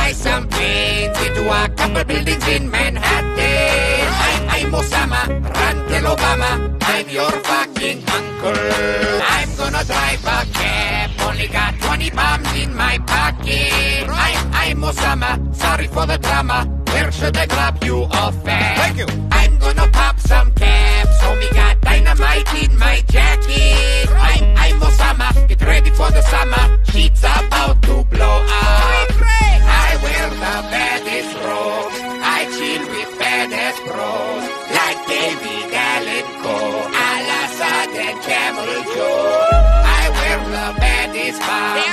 buy some planes into a couple buildings in Manhattan. I'm Osama, run tell Obama, I'm your fucking uncle. I'm gonna drive a cab, only got 20 bombs in my pocket. I'm Osama, sorry for the drama, where should I drop you off at? Thank you. I'm gonna pop some caps, homie got dynamite in my jacket. I'm Osama, get ready for the summer, shit's about to blow up. I wear the baddest robe, I chill with badass bros, like David Allen Coe, Al-Assad and Camel Joe. I wear the baddest bar,